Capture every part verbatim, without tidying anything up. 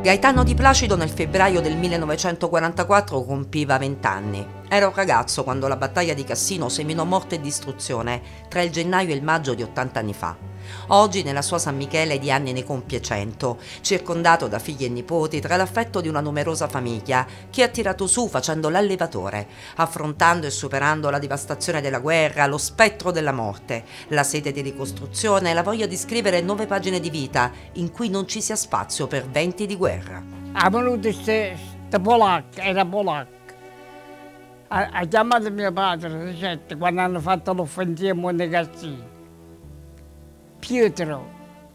Gaetano Di Placido nel febbraio del millenovecentoquarantaquattro compiva venti anni. Era un ragazzo quando la battaglia di Cassino seminò morte e distruzione tra il gennaio e il maggio di ottanta anni fa. Oggi nella sua San Michele di anni ne compie cento, circondato da figli e nipoti tra l'affetto di una numerosa famiglia che ha tirato su facendo l'allevatore, affrontando e superando la devastazione della guerra, lo spettro della morte, la sete di ricostruzione e la voglia di scrivere nuove pagine di vita in cui non ci sia spazio per venti di guerra. Ha venuto questa polacca, era polacca. Ha, ha chiamato mio padre certo, quando hanno fatto l'offensiva a Monte Cassino. Pietro,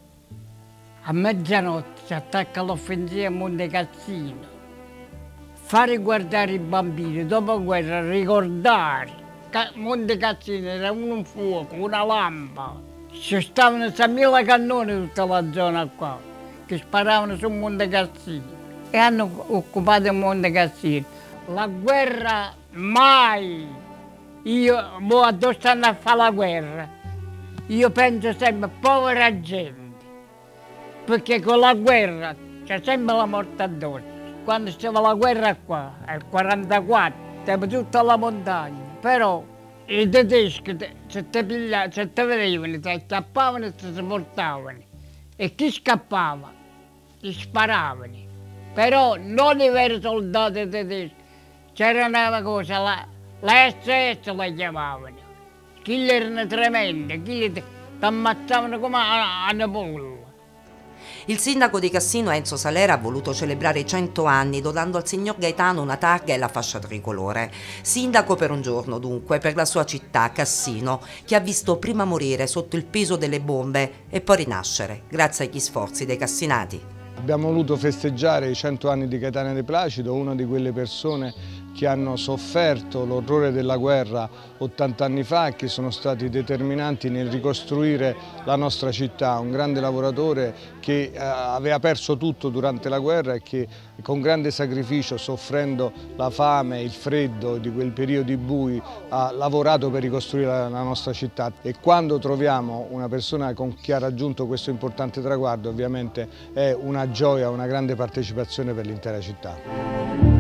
a mezzanotte si attacca all'offensiva a Monte Cassino. Fare guardare i bambini, dopo la guerra ricordare. Monte Cassino era un fuoco, una lampada. Ci stavano mille cannoni in tutta la zona qua, che sparavano su Monte Cassino. E hanno occupato Monte Cassino. La guerra mai! Io, mo addosso stanno a fare la guerra. Io penso sempre povera gente, perché con la guerra c'è sempre la morte addosso. Quando c'era la guerra qua, nel quarantaquattro, c'era tutta la montagna, però i tedeschi se ti pigliavano, se ti vedevano, ti scappavano e ti portavano. E chi scappava? Gli sparavano. Però non i veri soldati tedeschi, c'era una cosa, la, la S S la chiamavano. Chi erano tremendi, chi ti ammazzavano come a una polla. Il sindaco di Cassino, Enzo Salera, ha voluto celebrare i cento anni donando al signor Gaetano una targa e la fascia tricolore. Sindaco per un giorno, dunque, per la sua città, Cassino, che ha visto prima morire sotto il peso delle bombe e poi rinascere, grazie agli sforzi dei cassinati. Abbiamo voluto festeggiare i cento anni di Gaetano Di Placido, una di quelle persone che hanno sofferto l'orrore della guerra ottanta anni fa e che sono stati determinanti nel ricostruire la nostra città, un grande lavoratore che eh, aveva perso tutto durante la guerra e che con grande sacrificio, soffrendo la fame, il freddo di quel periodi bui, ha lavorato per ricostruire la, la nostra città. E quando troviamo una persona con chi ha raggiunto questo importante traguardo, ovviamente è una gioia, una grande partecipazione per l'intera città.